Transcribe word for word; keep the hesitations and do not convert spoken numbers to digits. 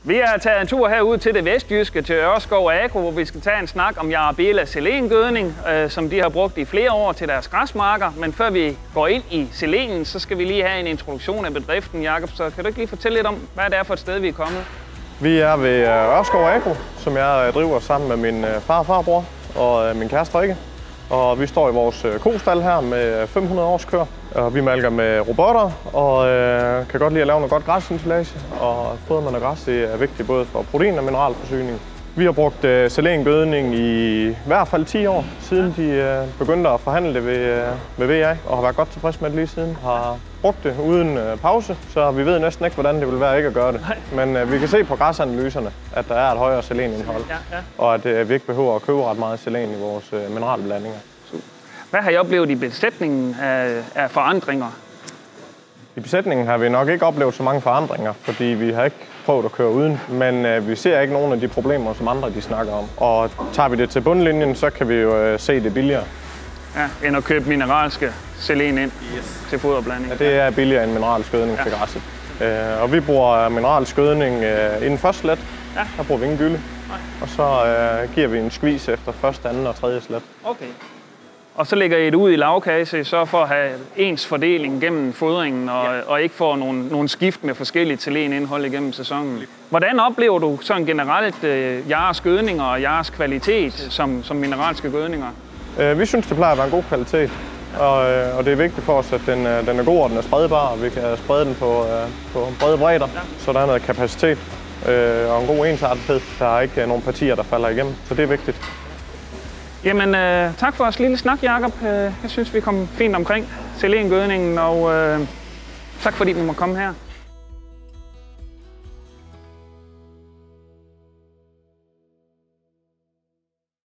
Vi har taget en tur herud til det vestjyske, til Ørskov Agro, hvor vi skal tage en snak om Jarabela selengødning, øh, som de har brugt i flere år til deres græsmarker. Men før vi går ind i selenen, så skal vi lige have en introduktion af bedriften, Jakob. Så kan du ikke lige fortælle lidt om, hvad det er for et sted, vi er kommet? Vi er ved Ørskov Agro, som jeg driver sammen med min far og farbror og min kæreste Rikke. Og vi står i vores kostal her med fem hundrede års køer. Og vi malker med robotter og øh, kan godt lide at lave noget godt græsinsilage. Og fodring med græs det er vigtigt både for protein- og mineralforsyning. Vi har brugt øh, selengødning i, i hvert fald ti år, siden de øh, begyndte at forhandle det ved, øh, ved V A, og har været godt tilfreds med det lige siden. Har brugt det uden øh, pause, så vi ved næsten ikke, hvordan det vil være ikke at gøre det. Men øh, vi kan se på græsanalyserne, at der er et højere selenindhold, ja, ja. Og at øh, vi ikke behøver at købe ret meget selen i vores øh, mineralblandinger. Hvad har I oplevet i besætningen af, af forandringer? I besætningen har vi nok ikke oplevet så mange forandringer, fordi vi har ikke prøvet at køre uden, men øh, vi ser ikke nogen af de problemer, som andre de snakker om. Og tager vi det til bundlinjen, så kan vi jo øh, se det billigere. Ja, end at købe mineralske selen ind yes. til foderblanding. Ja, det er billigere end mineralsk gødning ja. til græsset. Øh, og vi bruger mineralsk gødning øh, inden første slet. Ja. Der bruger vi ingen gylde. Nej. Og så øh, giver vi en skvis efter første, anden og tredje slet. Okay. Og så lægger I det ud i lavkasse, så for at have ens fordeling gennem fodringen, og, ja. og ikke få nogle, nogle skift med forskelligt selenindhold igennem sæsonen. Hvordan oplever du sådan generelt øh, jeres gødninger og jeres kvalitet som, som mineralske gødninger? Øh, vi synes, det plejer at være en god kvalitet, og, øh, og det er vigtigt for os, at den, øh, den er god og den er spredbar, og vi kan sprede den på, øh, på brede bredder, ja. Så der er noget kapacitet øh, og en god ensartethed. Der er ikke øh, nogen partier, der falder igennem, så det er vigtigt. Jamen, øh, tak for os lille snak, Jakob. Jeg synes, vi kom fint omkring selengødningen, og øh, tak fordi vi må komme her.